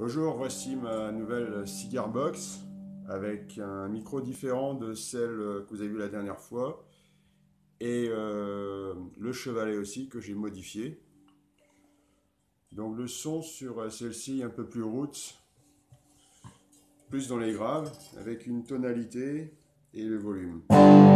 Bonjour, voici ma nouvelle cigar box avec un micro différent de celle que vous avez vue la dernière fois et le chevalet aussi que j'ai modifié. Donc le son sur celle-ci un peu plus roots, plus dans les graves avec une tonalité et le volume.